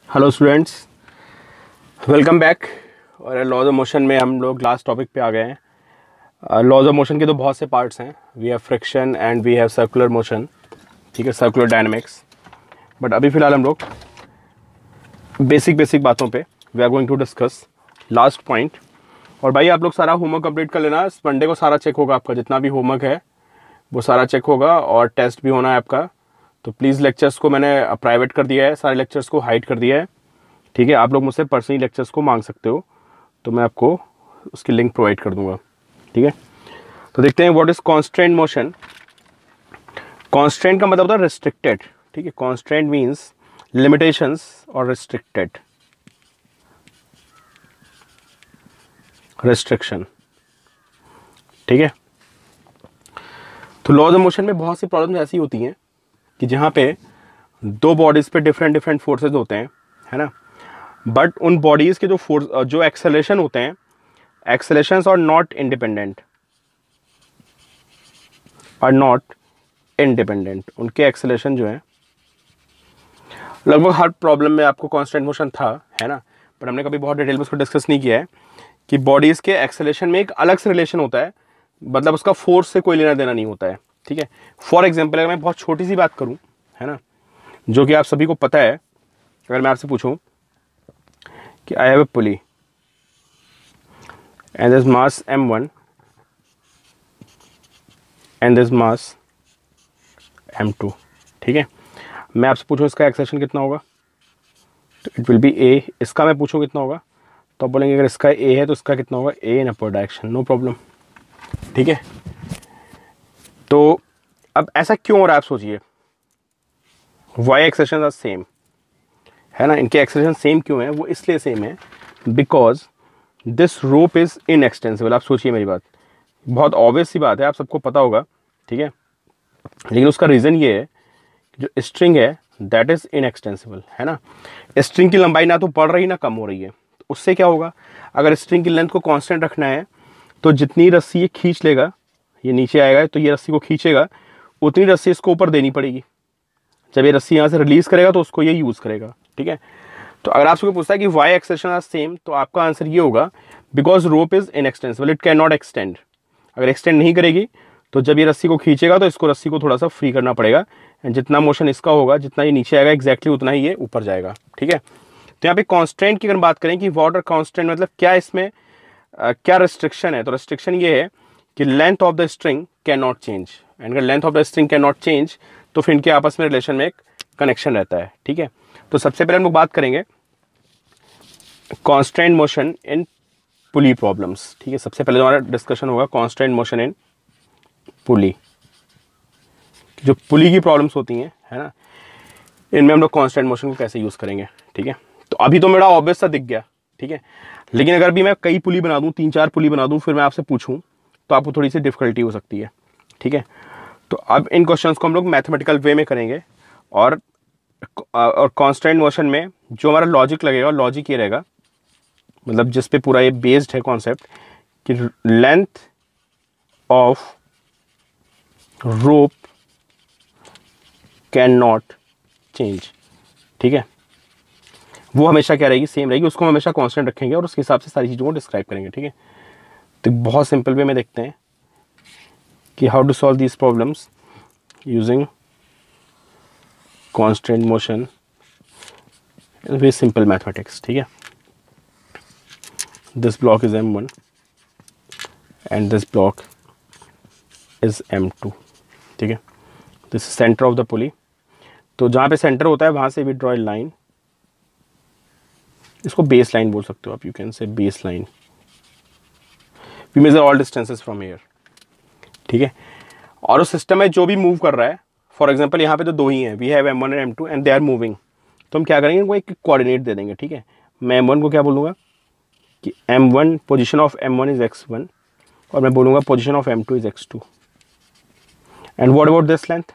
Hello students, welcome back. और laws of motion में हम लोग लास्ट टॉपिक पे आ गए हैं। लॉज ऑफ मोशन के तो बहुत से पार्ट्स हैं। We have friction and we have circular motion, ठीक है, सर्कुलर डायनेमिक्स। बट अभी फ़िलहाल हम लोग बेसिक बातों पे we are going to discuss last point. और भाई आप लोग सारा होमवर्क कंप्लीट कर लेना। इस मंडे को सारा चेक होगा, आपका जितना भी होमवर्क है वो सारा चेक होगा और टेस्ट भी होना है आपका। तो प्लीज़ लेक्चर्स को मैंने प्राइवेट कर दिया है, सारे लेक्चर्स को हाइड कर दिया है, ठीक है। आप लोग मुझसे पर्सनली लेक्चर्स को मांग सकते हो, तो मैं आपको उसकी लिंक प्रोवाइड कर दूंगा, ठीक है। तो देखते हैं what is constraint motion. Constraint का मतलब होता है रिस्ट्रिक्टेड, ठीक है। कॉन्स्ट्रेंट मीन्स लिमिटेशंस और रिस्ट्रिक्टेड, रिस्ट्रिक्शन, ठीक है। तो लॉज ऑफ मोशन में बहुत सी प्रॉब्लम्स ऐसी होती हैं कि जहाँ पे दो बॉडीज पे डिफरेंट फोर्सेज होते हैं, है ना। बट उन बॉडीज के जो एक्सेलरेशन होते हैं, एक्सेलरेशंस आर नॉट इंडिपेंडेंट, उनके एक्सेलरेशन जो है, लगभग हर प्रॉब्लम में आपको कांस्टेंट मोशन था, है ना। पर हमने कभी बहुत डिटेल में उसको डिस्कस नहीं किया है कि बॉडीज के एक्सेलरेशन में एक अलग से रिलेशन होता है, मतलब उसका फोर्स से कोई लेना देना नहीं होता है, ठीक है। फॉर एग्जाम्पल अगर मैं बहुत छोटी सी बात करूं, है ना, जो कि आप सभी को पता है। अगर मैं आपसे पूछूं कि I have a pulley and this mass m1 and this mass m2, ठीक है। मैं आपसे पूछूं इसका एक्सेलरेशन कितना होगा, तो इट विल बी a। इसका मैं पूछूं कितना होगा, तो आप बोलेंगे अगर इसका a है तो इसका कितना होगा, a in upper direction, no problem, ठीक है। तो अब ऐसा क्यों हो रहा है, आप सोचिए। y एक्सेलरेशन आर सेम, है ना। इनके एक्सेलरेशन सेम क्यों है, वो इसलिए सेम है because this rope is inextensible. आप सोचिए मेरी बात, बहुत ऑब्वियस सी बात है, आप सबको पता होगा, ठीक है। लेकिन उसका रीज़न ये है कि जो स्ट्रिंग है दैट इज इनएक्सटेंसिबल, है ना। स्ट्रिंग की लंबाई ना तो बढ़ रही ना कम हो रही है। तो उससे क्या होगा, अगर स्ट्रिंग की लेंथ को कांस्टेंट रखना है तो जितनी रस्सी ये खींच लेगा, ये नीचे आएगा तो ये रस्सी को खींचेगा, उतनी रस्सी इसको ऊपर देनी पड़ेगी। जब ये रस्सी यहाँ से रिलीज करेगा तो उसको ये यूज़ करेगा, ठीक है। तो अगर आपसे पूछता है कि वाई एक्सटेंशन आर सेम, तो आपका आंसर ये होगा because rope is inextensible, it can not extend. अगर एक्सटेंड नहीं करेगी तो जब ये रस्सी को खींचेगा तो इसको रस्सी को थोड़ा सा फ्री करना पड़ेगा, एंड जितना मोशन इसका होगा, जितना ये नीचे आएगा एग्जैक्टली उतना ही ये ऊपर जाएगा, ठीक है। तो यहाँ पे कांस्टेंट की अगर बात करें कि व्हाट आर कांस्टेंट, मतलब क्या इसमें क्या रिस्ट्रिक्शन है, तो रिस्ट्रिक्शन ये है कि length of the string can not change. And अगर length of the string can not change तो फिर इनके आपस में रिलेशन में एक कनेक्शन रहता है, ठीक है। तो सबसे पहले हम लोग बात करेंगे constant motion in pulley problems, ठीक है। सबसे पहले हमारा डिस्कशन होगा कांस्टेंट मोशन इन पुली। जो पुली की प्रॉब्लम्स होती हैं, है ना, इनमें हम लोग कांस्टेंट मोशन को कैसे यूज करेंगे, ठीक है। तो अभी तो मेरा ऑब्वियस सा दिख गया, ठीक है। लेकिन अगर भी मैं कई पुली बना दूं, 3-4 पुली बना दूं, फिर मैं आपसे पूछूं तो आपको थोड़ी सी डिफिकल्टी हो सकती है, ठीक है। तो अब इन क्वेश्चंस को हम लोग मैथमेटिकल वे में करेंगे। और कांस्टेंट मोशन में जो हमारा लॉजिक लगेगा, लॉजिक ये रहेगा, मतलब जिस पे पूरा ये बेस्ड है कॉन्सेप्ट, कि length of rope can not change, ठीक है। वो हमेशा क्या रहेगी, सेम रहेगी, उसको हम हमेशा कांस्टेंट रखेंगे और उसके हिसाब से सारी चीज़ों को डिस्क्राइब करेंगे, ठीक है। तो बहुत सिंपल वे में देखते हैं कि how to solve these problems using constant motion, very simple mathematics, ठीक है। This block is M1 and this block is M2, ठीक है। This is center of the pulley। तो जहाँ पे सेंटर होता है वहाँ से we draw a line, इसको बेस लाइन बोल सकते हो आप, you can say base line. We measure all distances from here, ठीक है। और उस सिस्टम में जो भी मूव कर रहा है, फॉर एग्जाम्पल यहाँ पे तो दो ही हैं, we have M1 and M2 and they are moving, तो हम क्या करेंगे, इनको एक कोऑर्डिनेट दे देंगे, ठीक है। मैं M1 को क्या बोलूँगा कि M1 position of M1 is x1 और मैं बोलूँगा position of M2 is x2। And what about this length,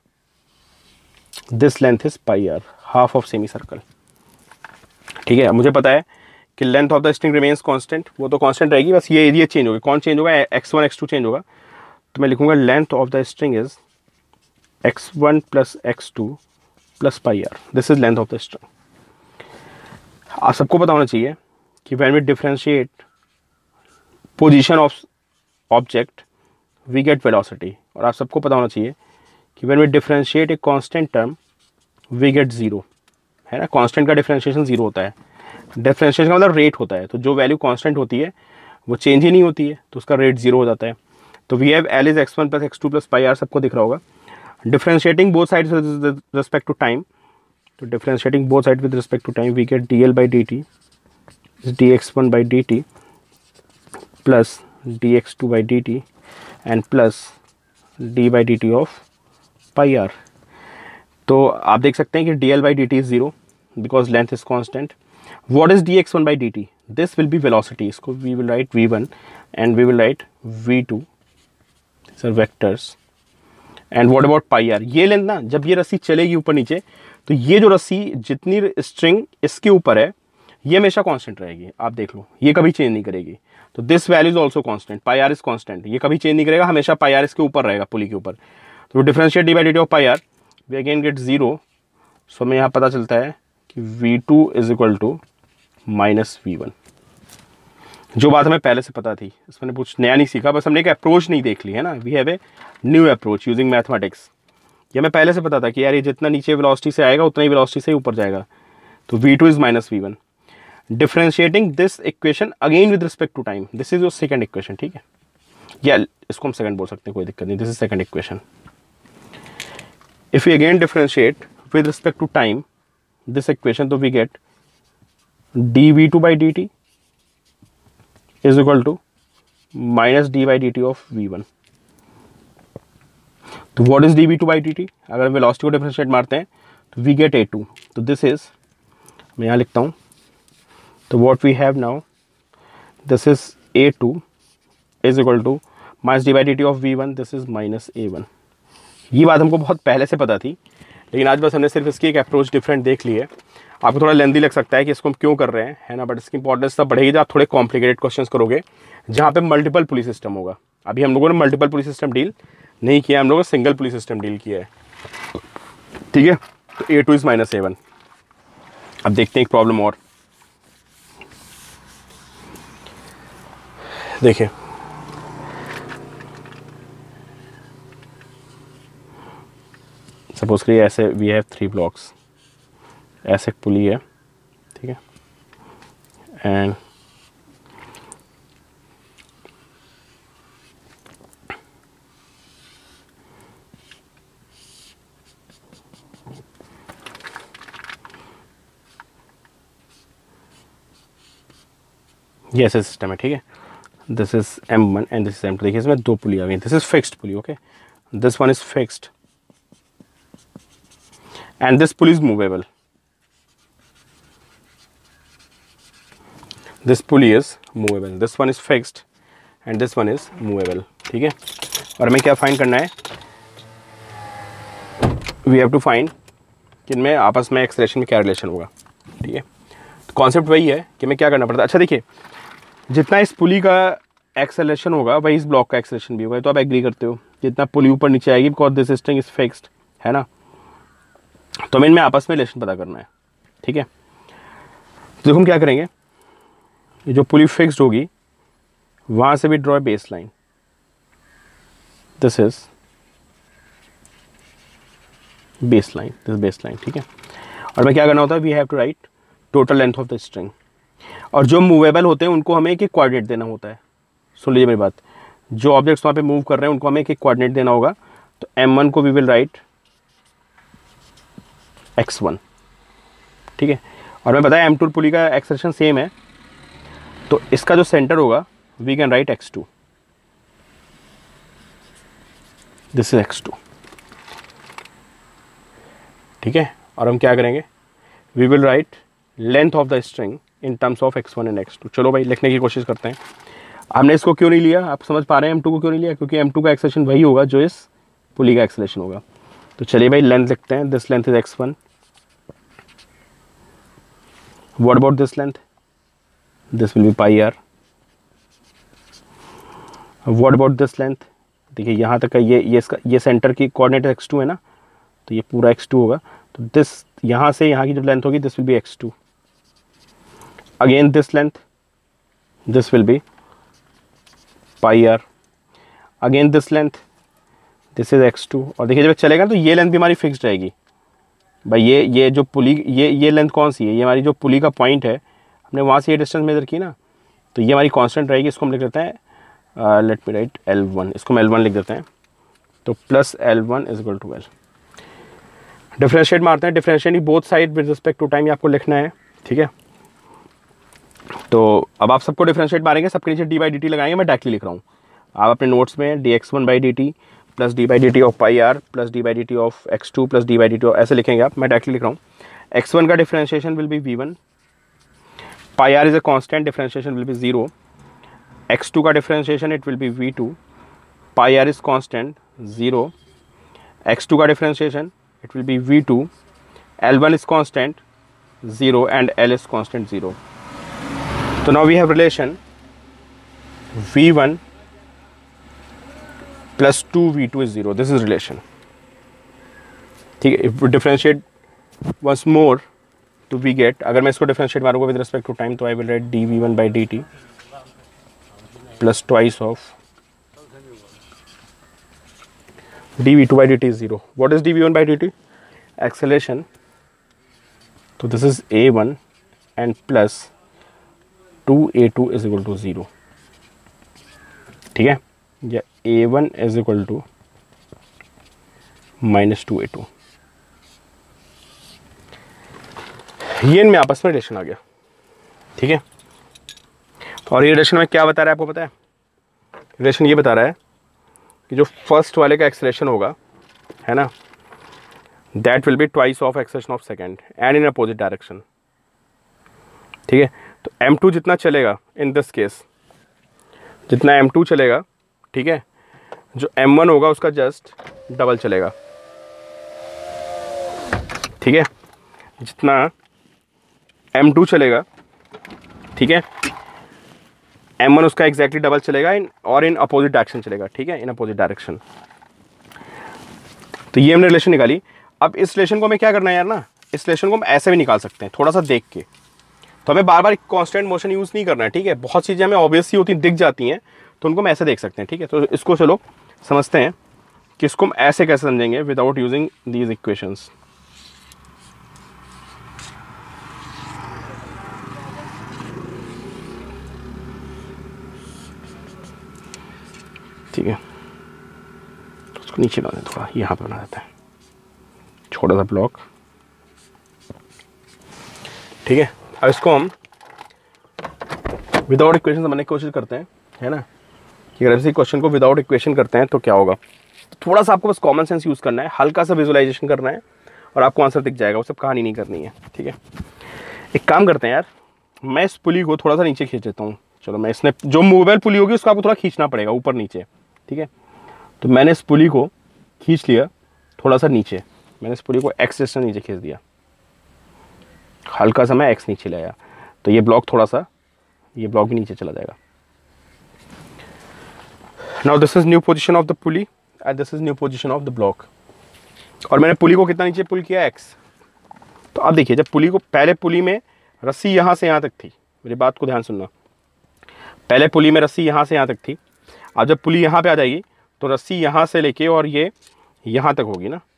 this length is pi r, half of semi circle, ठीक है। मुझे पता है कि length of the string remains constant, वो तो कांस्टेंट रहेगी, बस ये एरिया चेंज होगा। कौन चेंज होगा, x1 x2 चेंज होगा। तो मैं लिखूंगा length of the string is x1 plus x2 plus pi r, this is length of the string. आप सबको पता होना चाहिए कि when we differentiate position of object we get velocity, और आप सबको पता होना चाहिए कि when we differentiate a constant term we get zero, है ना। कांस्टेंट का डिफरेंशिएशन जीरो होता है, डिफरेंशिएशन का मतलब रेट होता है, तो जो वैल्यू कांस्टेंट होती है वो चेंज ही नहीं होती है, तो उसका रेट जीरो हो जाता है। तो we have L is x1 plus x2 plus pi r, सबको दिख रहा होगा। Differentiating both sides with respect to time, तो differentiating both side with respect to time we get dl by dt is dx1 by dt plus dx2 by dt and plus d by dt of pi r। तो आप देख सकते हैं कि dl by dt is zero because length is constant. What is dx1 by dt? This will be velocity. इसको we will write v1 and we will write v2. These are vectors. And what about pi r? ये length ना, जब ये रस्सी चलेगी ऊपर नीचे, तो ये जो रस्सी जितनी स्ट्रिंग इसके ऊपर है ये हमेशा कांस्टेंट रहेगी। आप देख लो, ये कभी चेंज नहीं करेगी। तो this value is also constant, pi r is constant, ये कभी चेंज नहीं करेगा, हमेशा पाई आर इसके ऊपर रहेगा, पुली के ऊपर। तो differentiate d by d t of pi r, we again get zero. So हमें यहाँ पता चलता है कि v2 is equal to minus v1। जो बात हमें पहले से पता थी, इसमें कुछ नया नहीं सीखा, बस हमने एक अप्रोच नहीं देख ली है ना। We have a new approach using mathematics. ये हमें पहले से पता था कि यार ये जितना नीचे वेलोसिटी से आएगा उतना ही वेलोसिटी से ऊपर जाएगा। तो v2 is minus v1। Differentiating this equation again with respect to time, this is your second equation, ठीक है, या इसको हम सेकंड बोल सकते हैं, कोई दिक्कत नहीं। This is second equation. If we again differentiate with respect to time this equation, तो we get dv2 by dt is equal to minus d by dt of v1। तो what is dv2 by dt? अगर हम velocity को differentiate मारते हैं तो we get a2। तो this is, मैं यहाँ लिखता हूँ, तो what we have now, this is a2 is equal to minus d by dt of v1, this is minus a1। ये बात हमको बहुत पहले से पता थी, लेकिन आज बस हमने सिर्फ इसकी एक अप्रोच डिफरेंट देख ली है। आपको थोड़ा लेंदी लग सकता है कि इसको हम क्यों कर रहे हैं, है ना, बट इसकी इंपॉर्टेंस तब बढ़ेगी जब आप थोड़े कॉम्प्लिकेटेड क्वेश्चंस करोगे जहाँ पे मल्टीपल पुली सिस्टम होगा। अभी हम लोगों ने मल्टीपल पुली सिस्टम डील नहीं किया, हम लोगों ने सिंगल पुली सिस्टम डील किया है, ठीक है। तो a2 इज माइनस a1। अब देखते हैं एक प्रॉब्लम और, देखिए सपोज करिए ऐसे वी हैव 3 ब्लॉक्स, ऐसे एक पुली है, ठीक है, एंड ये ऐसे सिस्टम है, ठीक है। This is M1 and this is M2। देखिए इसमें 2 पुली आ गई, this is fixed pulley, okay, this one is fixed and this pulley is movable, this pulley is movable, this one is fixed and this one is movable, ठीक है। और हमें क्या find करना है, we have to find कि इनमें आपस में एक्सेलरेशन में क्या रिलेशन होगा, ठीक है। तो कॉन्सेप्ट वही है कि हमें क्या करना पड़ता है। अच्छा देखिए, जितना इस पुली का एक्सेलरेशन होगा वही इस ब्लॉक का एक्सेलरेशन भी होगा, तो आप एग्री करते हो। जितना पुली ऊपर नीचे आएगी because this string is fixed, है ना, तो हमें इनमें आपस में रिलेशन पता करना है, ठीक है। तो देखो हम क्या करेंगे, ये जो पुली फिक्स्ड होगी वहां से भी draw base line, this is base line, this base line, ठीक है। और हमें क्या करना होता है, we have to write total length of the string. और जो मूवेबल होते हैं उनको हमें एक एक कोऑर्डिनेट देना होता है। सुन लीजिए मेरी बात, जो ऑब्जेक्ट्स वहाँ पे मूव कर रहे हैं उनको हमें एक एक कोऑर्डिनेट देना होगा। तो m1 को वी विल राइट x1, ठीक है। और मैं बताया m2 पुली का एक्सेलरेशन सेम है, तो इसका जो सेंटर होगा we can write x2, this is x2, ठीक है। और हम क्या करेंगे, we will write length of the string in terms of x1 and x2। चलो भाई लिखने की कोशिश करते हैं। हमने इसको क्यों नहीं लिया, आप समझ पा रहे हैं m2 को क्यों नहीं लिया, क्योंकि m2 का एक्सेलरेशन वही होगा जो इस पुली का एक्सेलरेशन होगा। तो चलिए भाई लेंथ लिखते हैं, this length is x1, what about this length, this will be pi r, what about this length, देखिए यहाँ तक का ये सेंटर की कोऑर्डिनेट x2 है ना, तो ये पूरा x2 होगा। तो दिस यहाँ से यहाँ की जो लेंथ होगी this will be x2, again this length, this will be pi r, again this length, this is x2। और देखिए जब चलेगा तो ये लेंथ भी हमारी फिक्स्ड रहेगी भाई। ये जो पुली, ये लेंथ कौन सी है, ये हमारी जो पुली का पॉइंट है, हमने वहाँ से ये डिस्टेंस मेजर की ना, तो ये हमारी कांस्टेंट रहेगी। इसको हम लिख देते हैं, लेट मी राइट L1, इसको हम L1 लिख देते हैं। तो plus L1 is equal to L। Differentiate मारते हैं, differentiate both side with respect to time, आपको लिखना है, ठीक है। तो अब आप सबको डिफरेंशिएट मारेंगे, सबके नीचे d/dt लगाएंगे, मैं डायरेक्टली लिख रहा हूँ। आप अपने नोट्स में dx1/dt plus d/dt of pi r plus d/dt of x2 plus d/dt of, ऐसे लिखेंगे आप, मैं डायरेक्टली लिख रहा हूँ। x1 का differentiation will be v1, pi r is a constant, differentiation will be 0। x2 का differentiation it will be v2, pi r is constant 0। x2 का differentiation it will be v2, L1 is constant 0 and L is constant 0. So now we have relation v1 plus 2v2 is 0. This is relation. ठीक है, if we differentiate once more तो we get, अगर मैं इसको differentiate मारूंगा with respect to time तो I will write dv1/dt plus twice of dv2/dt is 0. What is dv1/dt? Acceleration. So this is a1 and plus 2a2 is equal to 0. ठीक है, या a1 is equal to minus 2a2। ये इनमें आपस में relation आ गया, ठीक है। और ये रिलेशन में क्या बता रहा है आपको पता है? रिलेशन ये बता रहा है कि जो फर्स्ट वाले का एक्सेलरेशन होगा, है ना, that will be twice of acceleration of second and in opposite direction. ठीक है, तो m2 जितना चलेगा इन दिस केस, जितना m2 चलेगा, ठीक है, जो m1 होगा उसका जस्ट डबल चलेगा। ठीक है, जितना m2 चलेगा, ठीक है, m1 उसका एग्जैक्टली डबल चलेगा इन अपोजिट डायरेक्शन चलेगा। ठीक है, इन अपोजिट डायरेक्शन। तो ये हमने रिलेशन निकाली। अब इस रिलेशन को हमें क्या करना है यार ना, इस रिलेशन को हम ऐसे भी निकाल सकते हैं थोड़ा सा देख के। तो हमें बार बार कांस्टेंट मोशन यूज़ नहीं करना है। ठीक है, बहुत चीज़ें हमें ऑब्वियसली होती दिख जाती हैं तो उनको हम ऐसे देख सकते हैं। ठीक है, तो इसको चलो समझते हैं कि इसको हम ऐसे कैसे समझेंगे विदाउट यूजिंग दीज इक्वेशंस। ठीक है, तो उसको नीचे बना दें, थोड़ा यहाँ पे बना देते हैं, छोटा सा ब्लॉक। ठीक है, अब इसको हम विदाउट इक्वेशन समझने की कोशिश करते हैं, है ना, कि अगर इसी क्वेश्चन को विदाउट इक्वेशन करते हैं तो क्या होगा। तो थोड़ा सा आपको बस कॉमन सेंस यूज़ करना है, हल्का सा विजुअलाइजेशन करना है और आपको आंसर दिख जाएगा। वो सब कहानी नहीं करनी है। ठीक है, एक काम करते हैं यार, मैं इस पुली को थोड़ा सा नीचे खींच देता हूँ। चलो, मैं इसने जो मूवेबल पुली होगी उसको आपको थोड़ा खींचना पड़ेगा ऊपर नीचे। ठीक है, तो मैंने इस पुली को खींच लिया थोड़ा सा नीचे, मैंने इस पुली को एक्स डिस्टेंस नीचे खींच दिया, हल्का सा मैं एक्स नीचे लाया, तो ये ब्लॉक थोड़ा सा, ये ब्लॉक भी नीचे चला जाएगा। Now this is new position of the pulley and this is new position of the block. और मैंने पुली को कितना नीचे पुल किया, एक्स। तो अब देखिए, जब पुली को, पहले पुली में रस्सी यहाँ से यहाँ तक थी, मेरी बात को ध्यान सुनना, पहले पुली में रस्सी यहाँ से यहाँ तक थी। अब जब पुली यहाँ पे आ जाएगी तो रस्सी यहाँ से लेके और ये यहाँ तक होगी ना,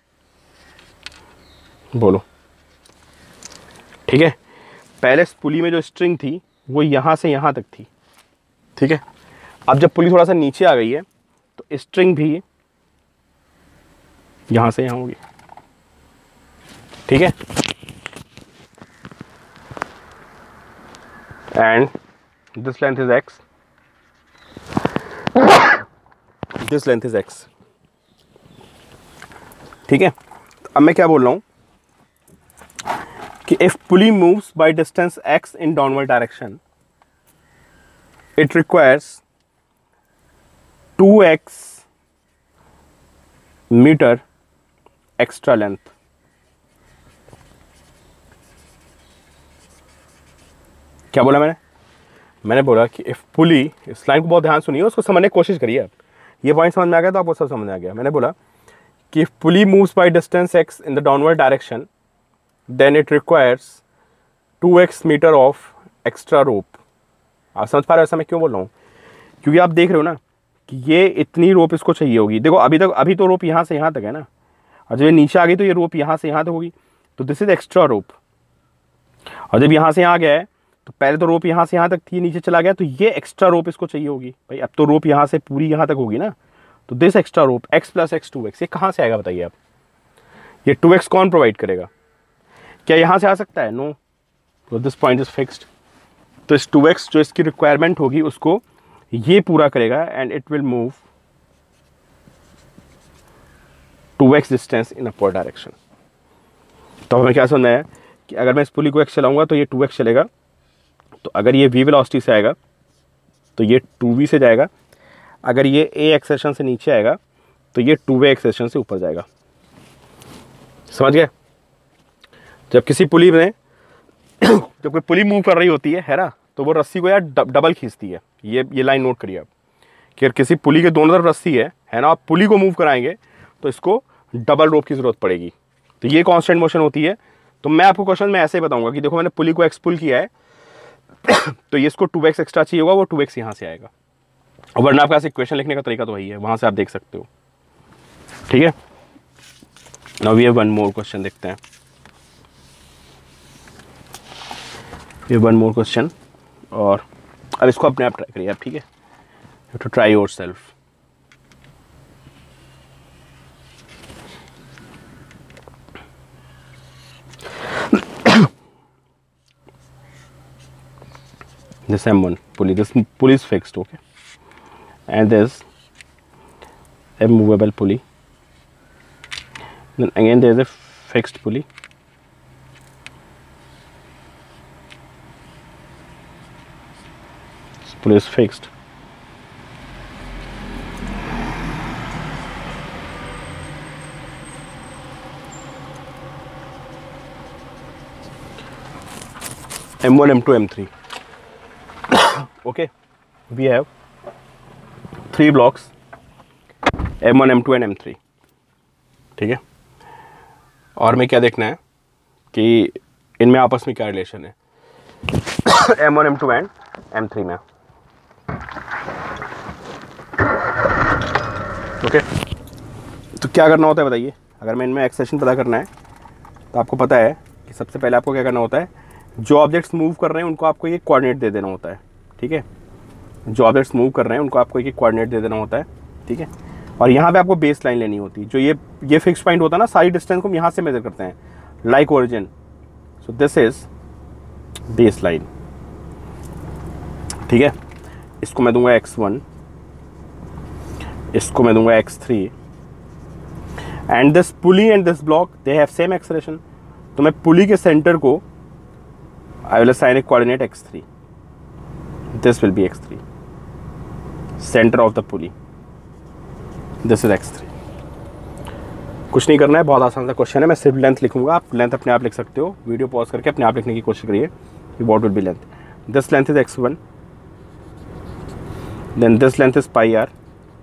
बोलो। ठीक है, पहले पुली में जो स्ट्रिंग थी वो यहाँ से यहाँ तक थी। ठीक है, अब जब पुली थोड़ा सा नीचे आ गई है तो स्ट्रिंग भी यहाँ से यहाँ होगी। ठीक है, and this length is x, this length is x. ठीक है, अब मैं क्या बोल रहा हूं कि if pulley moves by distance x in downward direction, it requires 2x meter extra length। क्या बोला मैंने बोला कि इफ पुली, इस लाइन को बहुत ध्यान सुनिए, उसको समझने की कोशिश करिए आप। ये पॉइंट समझ में आ गया तो आपको सब समझ में आ गया। मैंने बोला कि if pulley moves by distance x in the downward direction, then it requires 2x meter of extra rope. आप समझ पा रहे हो ऐसा मैं क्यों बोल रहा हूँ? क्योंकि आप देख रहे हो ना कि ये इतनी रोप इसको चाहिए होगी। देखो अभी तो रोप यहाँ से यहाँ तक है ना, और जब ये नीचे आ गई तो ये रोप यहाँ से यहाँ तक होगी, तो दिस इज एक्स्ट्रा रोप। और जब यहाँ से यहाँ गया है तो पहले तो रोप यहाँ से यहाँ तक थी, नीचे चला गया, तो ये एक्स्ट्रा रोप इसको चाहिए होगी भाई। अब तो रोप यहाँ से पूरी यहाँ तक होगी ना, तो this extra rope x plus x 2x, ये कहाँ से आएगा बताइए आप? ये 2x कौन प्रोवाइड करेगा? क्या यहाँ से आ सकता है? नो, तो दिस पॉइंट इज फिक्स्ड। तो इस 2x जो इसकी रिक्वायरमेंट होगी उसको ये पूरा करेगा, and it will move 2x distance in upward direction. तो हमें क्या समझना है कि अगर मैं इस पुली को x चलाऊंगा तो ये 2x चलेगा, तो अगर ये v वेलोसिटी से आएगा तो ये 2v से जाएगा, अगर ये a एक्सेशन से नीचे आएगा तो ये 2v एक्सेशन से ऊपर जाएगा। समझ गए? जब किसी पुली में जब कोई पुली मूव कर रही होती है ना, तो वो रस्सी को यार डबल खींचती है। ये लाइन नोट करिए आप कि अगर किसी पुली के दोनों तरफ रस्सी है ना, आप पुली को मूव कराएंगे तो इसको डबल रोप की जरूरत पड़ेगी। तो ये कांस्टेंट मोशन होती है। तो मैं आपको क्वेश्चन में ऐसे ही बताऊंगा कि देखो मैंने पुली को एक्स पुल किया है तो ये इसको 2x एक्स्ट्रा चाहिए होगा, वो 2x यहाँ से आएगा। और वरना आपका इक्वेशन लिखने का तरीका तो वही है, वहां से आप देख सकते हो। ठीक है, now we have one more question, देखते हैं। ये वन मोर क्वेश्चन, और इसको अपने आप ट्राई करिए आप, ठीक है? You too try yourself. This M1 pulley, this pulley is fixed, okay, and there's a movable pulley. Then again there is a fixed pulley. This pulley is fixed. M1, M2, M3. Okay, we have 3 blocks, M1, M2 and M3. ठीक है, और हमें क्या देखना है कि इनमें आपस में क्या रिलेशन है M1, M2 एंड M3 में। ओके, तो क्या करना होता है बताइए? अगर मैं इनमें एक्सेशन पता करना है तो आपको पता है कि सबसे पहले आपको क्या करना होता है, जो ऑब्जेक्ट्स मूव कर रहे हैं उनको आपको ये कोऑर्डिनेट दे देना होता है। ठीक है, जो ऑब्जेक्ट्स मूव कर रहे हैं उनको आपको एक कोऑर्डिनेट दे देना होता है। ठीक है, और यहाँ पे आपको बेस लाइन लेनी होती है। जो ये फिक्स पॉइंट होता है ना, सारी डिस्टेंस को हम यहाँ से मेजर करते हैं, like origin. So this is base line. ठीक है, इसको मैं दूंगा x1, इसको मैं दूंगा x3, and this pulley and this block they have same acceleration. तो मैं पुली के सेंटर को I will assign a coordinate x3, this will be x3, center of the pulley, this is x3। कुछ नहीं करना है, बहुत आसान सा क्वेश्चन है। मैं सिर्फ लेंथ लिखूंगा, आप लेंथ अपने आप लिख सकते हो। वीडियो पॉज करके अपने आप लिखने की कोशिश करिए कि what will be length. This length is x1, then this length is pi r,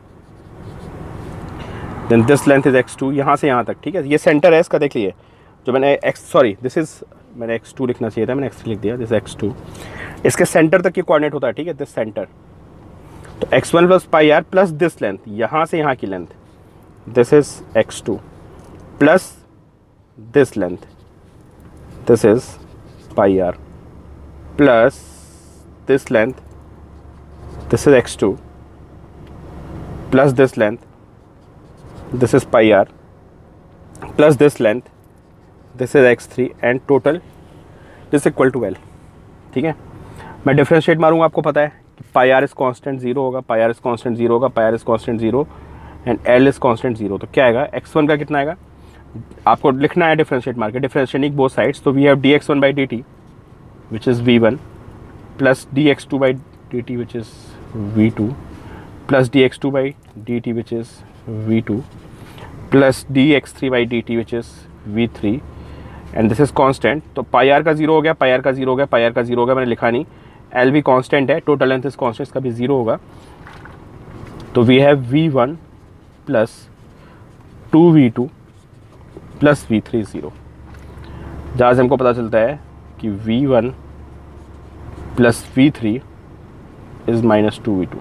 then this length is x2, यहाँ से यहाँ तक। ठीक है, ये सेंटर है इसका, देख लीजिए। जो मैंने मैंने x2 लिखना चाहिए था, मैंने x3 लिख दिया। दिस x2, इसके सेंटर तक ये कोऑर्डिनेट होता है। ठीक है, दिस सेंटर। तो x1 plus pi r plus this length, यहाँ से यहाँ की length, this is x2 plus this length, this is pi r plus this length, this is x2 plus this length, this is pi r plus this length, this is x3, and total this equal to L। ठीक है, मैं differentiate मारूंगा, आपको पता है कि पाई r is constant 0 होगा, pi r is constant 0 होगा, pi r is constant 0 and L is constant 0। तो क्या आएगा? x1 का कितना आएगा? आपको लिखना है डिफरेंशिएट मार के, डिफरेंशिएटिंग बोथ साइड्स। तो we have dx1 by dt which is v1 plus dx2 by dt which is v2 plus dx2 by dt which is v2 plus dx3 by dt which is v3, and this is constant. तो pi are का 0 हो गया, पाई are का 0 हो गया, पाई are का 0 हो गया, मैंने लिखा नहीं। एल भी कांस्टेंट है, टोटल लेंथ इज कांस्टेंट, इसका भी 0 होगा। तो we have v1 plus 2v2 plus v3 0, जहाँ से हमको पता चलता है कि v1 plus V3 is minus 2V2।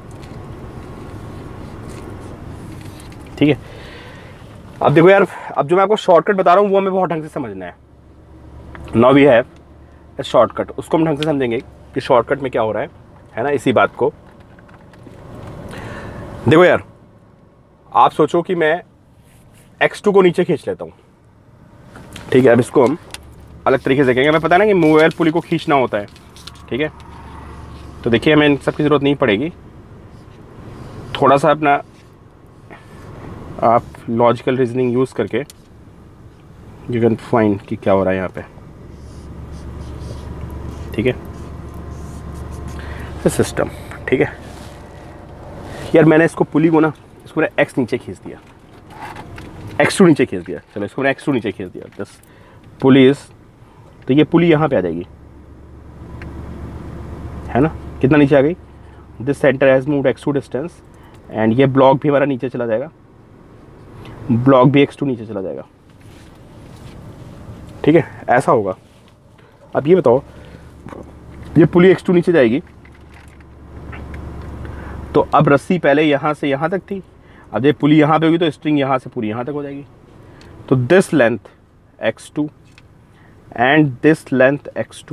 ठीक है, अब देखो यार, अब जो मैं आपको शॉर्टकट बता रहा हूँ वो हमें बहुत ढंग से समझना है। Now we have a shortcut, उसको हम ढंग से समझेंगे कि शॉर्टकट में क्या हो रहा है ना, इसी बात को। देखो यार, आप सोचो कि मैं x2 को नीचे खींच लेता हूँ। ठीक है, अब इसको हम अलग तरीके से कहेंगे। हमें पता है ना कि मूवेबल पुली को खींचना होता है। ठीक है, तो देखिए हमें इन सब की ज़रूरत नहीं पड़ेगी। थोड़ा सा अपना आप लॉजिकल रीजनिंग यूज़ करके यू कैन फाइंड कि क्या हो रहा है यहाँ पे। ठीक है, सिस्टम। ठीक है यार, मैंने इसको पुली को ना, इसको मैंने x नीचे खींच दिया, x2 नीचे खींच दिया। चलो इसको मैंने x2 नीचे खींच दिया। दस पुलिस, तो ये पुली यहाँ पे आ जाएगी, है ना। कितना नीचे आ गई? This center has moved x2 distance, एंड ये ब्लॉक भी हमारा नीचे चला जाएगा, ब्लॉक भी x2 नीचे चला जाएगा। ठीक है, ऐसा होगा। अब ये बताओ, ये पुली x2 नीचे जाएगी, तो अब रस्सी पहले यहाँ से यहाँ तक थी, अब ये पुली यहाँ पे होगी तो स्ट्रिंग यहाँ से पूरी यहाँ तक हो जाएगी। तो this length x2 and this length x2,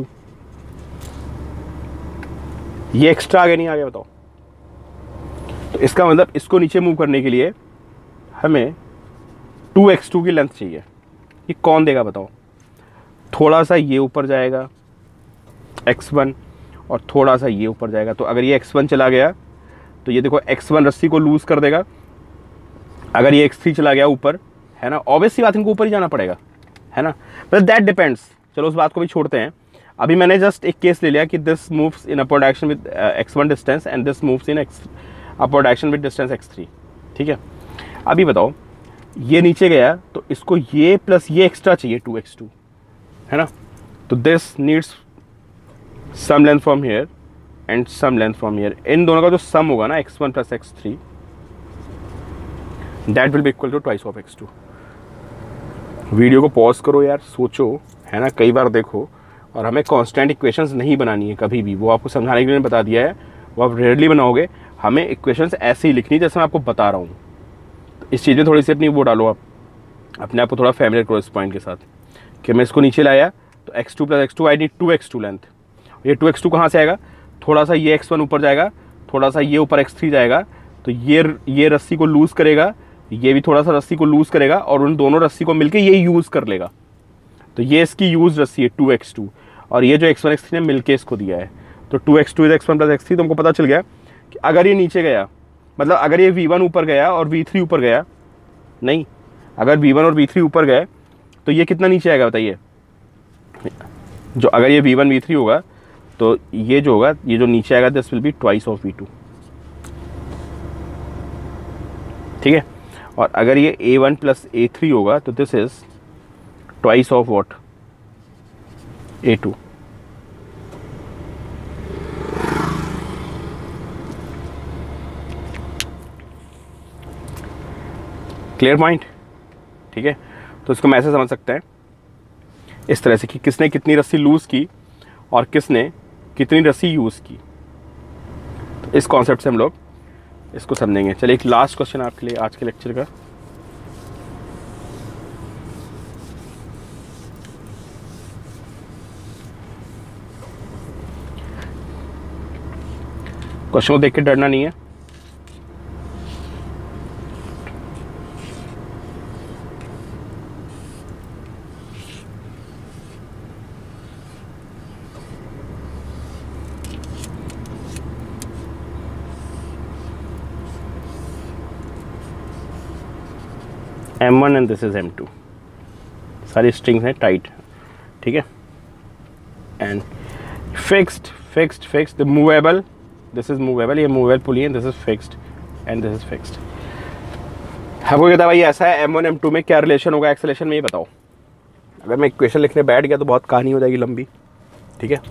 ये एक्स्ट्रा आगे नहीं आ गया? बताओ। तो इसका मतलब इसको नीचे मूव करने के लिए हमें 2x2 की लेंथ चाहिए। ये कौन देगा बताओ? थोड़ा सा ये ऊपर जाएगा x1 और थोड़ा सा ये ऊपर जाएगा। तो अगर ये x1 चला गया तो ये देखो x1 रस्सी को लूज कर देगा। अगर ये x3 चला गया ऊपर, है ना, ऑब्वियसली बात, इनको ऊपर ही जाना पड़ेगा, है ना। बट दैट डिपेंड्स, चलो उस बात को भी छोड़ते हैं। अभी मैंने जस्ट एक केस ले लिया कि this moves in upward direction with x1 distance and this moves in upward direction with distance x3। ठीक है, अभी बताओ, ये नीचे गया तो इसको ये प्लस ये एक्स्ट्रा चाहिए 2x2, है ना। तो this needs some length from here and some length from here. इन दोनों का जो सम होगा ना, x1 plus x3, that will be equal to twice of x2। Video को पॉज करो यार, सोचो, है ना, कई बार देखो। और हमें कांस्टेंट इक्वेशंस नहीं बनानी है कभी भी, वो आपको समझाने के लिए बता दिया है, वो आप रेयरली बनाओगे। हमें इक्वेशंस ऐसे ही लिखनी जैसे मैं आपको बता रहा हूँ। तो इस चीज़ में थोड़ी सी अपनी वो डालो, आप अपने आप को थोड़ा फैमिलियर करो इस पॉइंट के साथ कि मैं इसको नीचे लाया तो x2 plus x2 I need 2x2 length. ये 2x2 कहाँ से आएगा? थोड़ा सा ये x1 ऊपर जाएगा, थोड़ा सा ये ऊपर x3 जाएगा, तो ये रस्सी को लूज़ करेगा, ये भी थोड़ा सा रस्सी को लूज़ करेगा, और उन दोनों रस्सी को मिलके ये यूज़ कर लेगा। तो ये इसकी यूज रस्सी है 2x2, और ये जो x1 x3 ने मिलके इसको दिया है। तो 2x2 is x1 plus x3। तो हमको पता चल गया कि अगर ये नीचे गया, मतलब अगर ये v1 ऊपर गया और v3 ऊपर गया, नहीं, अगर v1 और v3 ऊपर गए तो ये कितना नीचे आएगा बताइए? जो अगर ये v1 v3 होगा तो ये जो होगा, ये जो नीचे आएगा, this will be twice of v2। ठीक है, और अगर ये a1 प्लस a3 होगा तो this is twice of what? a2। Clear point? ठीक है, तो इसको मैं ऐसे समझ सकते हैं इस तरह से कि किसने कितनी रस्सी लूज की और किसने कितनी रस्सी यूज की। तो इस कॉन्सेप्ट से हम लोग इसको समझेंगे। चलिए एक लास्ट क्वेश्चन आपके लिए आज के लेक्चर का। क्वेश्चन को देख के डरना नहीं है। M1 and this is M2, सारी स्ट्रिंग्स हैं टाइट। ठीक है, and fixed fixed fixed, the movable, this is movable, ये मूवेबल पुली है, this is fixed and this is fixed. हमको कहता है भाई ऐसा है, M1 M2 में क्या रिलेशन होगा एक्सेलेरेशन में, ये बताओ। अगर मैं इक्वेशन लिखने बैठ गया तो बहुत कहानी हो जाएगी लंबी। ठीक है,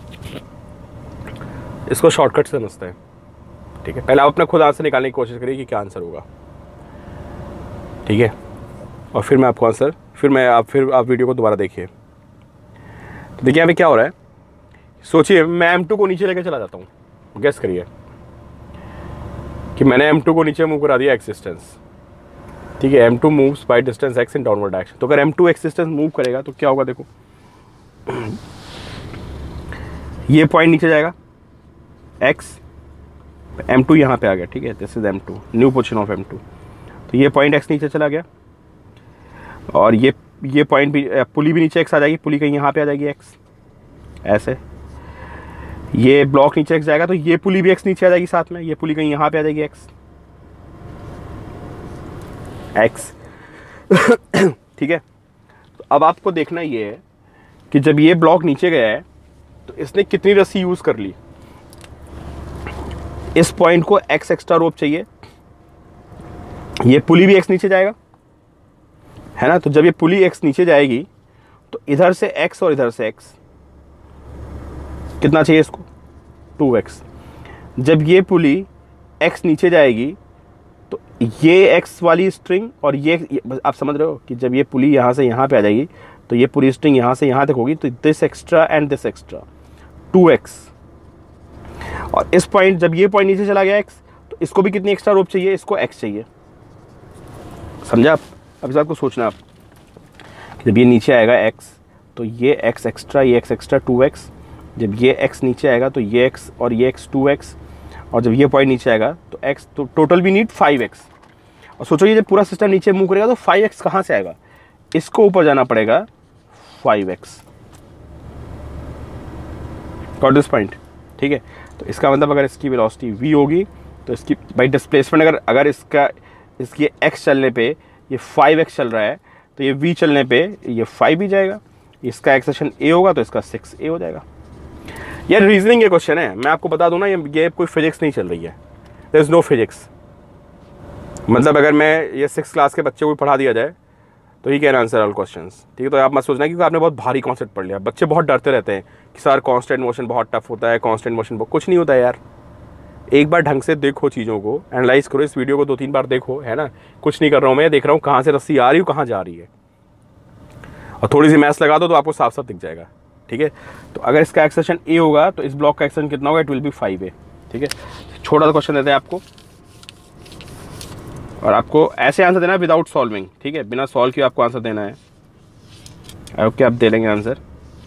इसको शॉर्टकट से समझते हैं। ठीक है, पहले आप अपना खुद आंसर निकालने की कोशिश करिए कि क्या आंसर होगा। ठीक है, और फिर मैं आपको आंसर, फिर आप वीडियो को दोबारा देखिए। तो देखिए अभी क्या हो रहा है, सोचिए मैं M2 को नीचे लेके चला जाता हूँ, गेस करिए कि मैंने M2 को नीचे मूव करा दिया x डिस्टेंस, ठीक है। M2 moves by distance x in downward direction. तो अगर M2 x डिस्टेंस मूव करेगा तो क्या होगा, देखो ये पॉइंट नीचे जाएगा x, M2 यहाँ पे आ गया, ठीक है, this is M2, new position of M2। तो ये पॉइंट x नीचे चला गया और ये पॉइंट भी, पुली भी नीचे x आ जाएगी, पुली कहीं यहाँ पे आ जाएगी x, ऐसे ये ब्लॉक नीचे x जाएगा तो ये पुली भी x नीचे आ जाएगी साथ में, ये पुली कहीं यहाँ पे आ जाएगी x ठीक है। तो अब आपको देखना ये है कि जब ये ब्लॉक नीचे गया है तो इसने कितनी रस्सी यूज कर ली। इस पॉइंट को x एक्स्ट्रा रोप चाहिए, ये पुली भी x नीचे जाएगा, है ना। तो जब ये पुली x नीचे जाएगी तो इधर से x और इधर से x कितना चाहिए इसको, 2x। जब ये पुली x नीचे जाएगी तो ये x वाली स्ट्रिंग और ये आप समझ रहे हो कि जब ये पुली यहाँ से यहाँ पे आ जाएगी तो ये पूरी स्ट्रिंग यहाँ से यहाँ तक होगी, तो this extra and this extra 2x। और इस पॉइंट, जब ये पॉइंट नीचे चला गया x, तो इसको भी कितनी एक्स्ट्रा रोप चाहिए, इसको x चाहिए, समझा आप। अब इस बात को सोचना आप, जब ये नीचे आएगा x तो ये x एक्स्ट्रा, ये x एक्स्ट्रा 2x, जब ये x नीचे आएगा तो ये x और ये x 2x, और जब ये पॉइंट नीचे आएगा तो x, तो टोटल भी नीड 5x। और सोचो ये जब पूरा सिस्टम नीचे मूव करेगा तो 5x कहाँ से आएगा, इसको ऊपर जाना पड़ेगा 5x। गॉट दिस पॉइंट, ठीक है। तो इसका मतलब अगर इसकी वेलोसिटी v होगी तो इसकी बाई डिस्प्लेसमेंट, अगर इसकी x चलने पे ये 5x चल रहा है तो ये v चलने पे ये 5 भी जाएगा, इसका एक्सेशन a होगा तो इसका 6a हो जाएगा। यार रीजनिंग ये क्वेश्चन है, मैं आपको बता दूं ना, ये कोई फिजिक्स नहीं चल रही है, देयर इज नो फिजिक्स। मतलब अगर मैं ये 6th क्लास के बच्चे को पढ़ा दिया जाए तो he can answer all questions, ठीक है। तो आप मत सोचना क्योंकि आपने बहुत भारी कॉन्सेप्ट पढ़ लिया। बच्चे बहुत डरते रहते हैं कि सर कांस्टेंट मोशन बहुत टफ होता है, कांस्टेंट मोशन कुछ नहीं होता है यार। एक बार ढंग से देखो चीज़ों को, एनालाइज करो, इस वीडियो को 2-3 बार देखो, है ना। कुछ नहीं कर रहा हूँ मैं, देख रहा हूँ कहाँ से रस्सी आ रही है, कहाँ जा रही है, और थोड़ी सी मैथ्स लगा दो तो आपको साफ साफ दिख जाएगा, ठीक है। तो अगर इसका एक्सेशन a होगा तो इस ब्लॉक का एक्सेशन कितना होगा, इट विल बी 5a, ठीक है। छोटा सा क्वेश्चन देते हैं आपको और आपको ऐसे आंसर देना है विदाउट सॉल्विंग, ठीक है, बिना सॉल्व किए आपको आंसर देना है। ओके, आप दे लेंगे answer.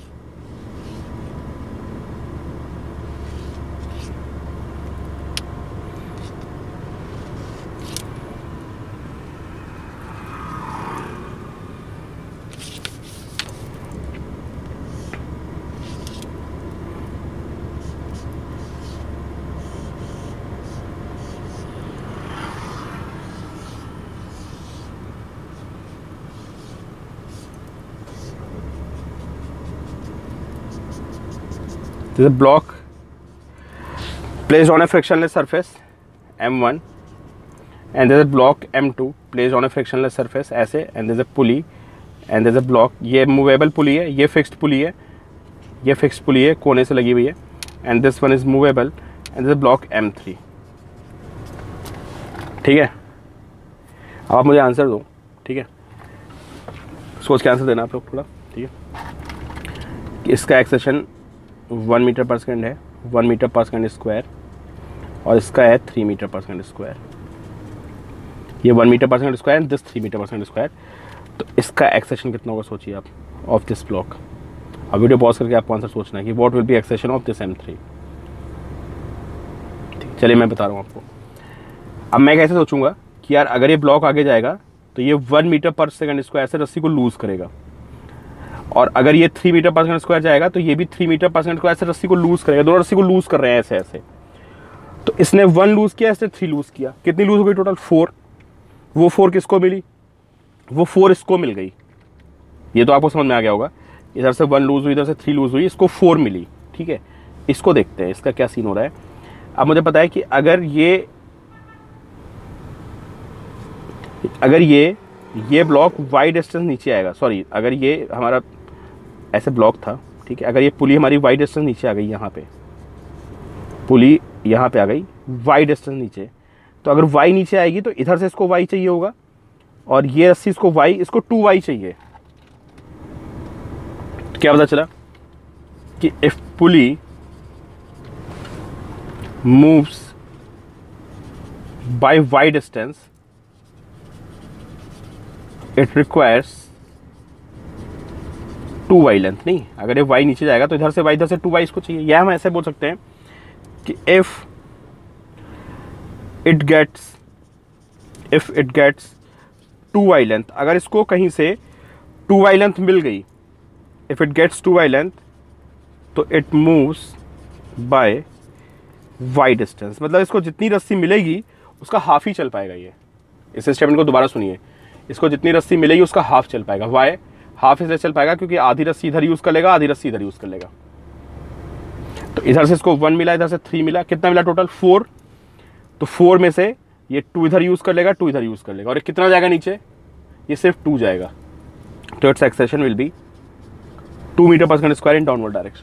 This is a block placed on a frictionless surface M1 and there is a block M2 placed on a frictionless surface ऐसे, and there is a pulley and there is a block। ये movable pulley है, ये fixed pulley है, ये fixed pulley है, कोने से लगी हुई है, and this one is movable and there is a block M3, ठीक है। अब आप मुझे आंसर दो, ठीक है, सोच के आंसर देना आप लोग थोड़ा, ठीक है। इसका एक्सेशन 1 मीटर पर सेकेंड है, 1 मीटर पर सेकेंड स्क्वायर, और इसका है 3 मीटर पर सेकेंड स्क्वायर। ये 1 meter per second square, this 3 meter per second square. तो इसका एक्सेशन कितना होगा सोचिए आप ऑफ दिस ब्लॉक। अब वीडियो पॉज करके आपको आंसर सोचना है कि what will be acceleration of this M3। ठीक, चलिए मैं बता रहा हूँ आपको। अब मैं कैसे सोचूंगा कि यार अगर ये ब्लॉक आगे जाएगा तो ये 1 मीटर पर सेकेंड स्क्वायर से रस्सी को लूज करेगा, और अगर ये 3 मीटर पर सेकेंड स्क्वायर जाएगा तो ये भी 3 मीटर पर सेकेंड स्क्वायर से रस्सी को लूज करेगा। दोनों रस्सी को लूज कर रहे हैं ऐसे ऐसे। तो इसने 1 लूज किया, इसने 3 लूज किया, कितनी लूज हो गई टोटल 4। वो 4 किसको मिली, वो 4 इसको मिल गई। ये तो आपको समझ में आ गया होगा, इधर से 1 लूज हुई, इधर से 3 लूज हुई, इसको 4 मिली, ठीक है। इसको देखते हैं इसका क्या सीन हो रहा है। अब मुझे पता है कि अगर ये ब्लॉक y डिस्टेंस नीचे आएगा, सॉरी अगर ये हमारा ऐसे ब्लॉक था, ठीक है, अगर ये पुली हमारी y डिस्टेंस नीचे आ गई, यहाँ पे पुली यहाँ पे आ गई y डिस्टेंस नीचे, तो अगर y नीचे आएगी तो इधर से इसको y चाहिए होगा, और ये रस्सी इसको y, इसको 2y चाहिए। तो क्या पता चला कि if pulley moves by y distance, it requires 2y length. नहीं, अगर ये y नीचे जाएगा तो इधर से y, इधर से 2y इसको चाहिए। यह हम ऐसे बोल सकते हैं कि if it gets 2y length, अगर इसको कहीं से 2y लेंथ मिल गई, if it gets 2y length, तो it moves by y distance, मतलब इसको जितनी रस्सी मिलेगी उसका हाफ ही चल पाएगा। ये इस स्टेटमेंट को दोबारा सुनिए, इसको जितनी रस्सी मिलेगी उसका हाफ चल पाएगा। वाई हाफ इसलिए चल पाएगा क्योंकि आधी रस्सी इधर यूज कर लेगा, आधी रस्सी इधर यूज कर लेगा। तो इधर से इसको 1 मिला, इधर से 3 मिला, कितना मिला टोटल 4। तो 4 में से ये 2 इधर यूज कर लेगा, 2 इधर यूज कर लेगा, और ये कितना जाएगा नीचे, ये सिर्फ 2 जाएगा। तो its acceleration will be 2 meter per second square in downward direction.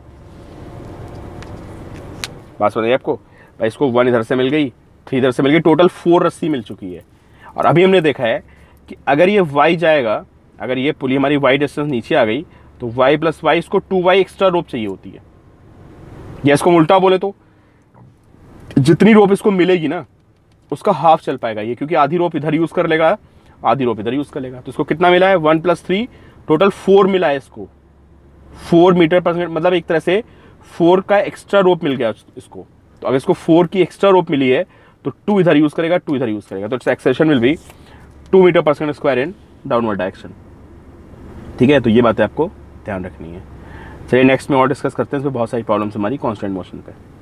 बात बताइए आपको भाई, इसको 1 इधर से मिल गई, 3 इधर से मिल गई, टोटल 4 रस्सी मिल चुकी है। और अभी हमने देखा है कि अगर ये y जाएगा, अगर ये पुली हमारी y डिस्टेंस नीचे आ गई तो y प्लस वाई, इसको 2y एक्स्ट्रा रोप चाहिए होती है। या इसको उल्टा बोले तो जितनी रोप इसको मिलेगी ना उसका हाफ चल पाएगा ये, क्योंकि आधी रोप इधर यूज कर लेगा, आधी रोप इधर यूज कर लेगा। तो इसको कितना मिला है, 1 + 3, टोटल 4 मिला है इसको, 4 मीटर पर सेकंड, मतलब एक तरह से 4 का एक्स्ट्रा रोप मिल गया इसको। तो अगर इसको 4 की एक्स्ट्रा रोप मिली है तो 2 इधर यूज करेगा, 2 इधर यूज करेगा। तो its acceleration will be 2 meter per second square in downward direction. ठीक है, तो ये बातें आपको ध्यान रखनी है। चलिए नेक्स्ट में और डिस्कस करते हैं, इसमें बहुत सारी प्रॉब्लम्स हमारी कांस्टेंट मोशन पे।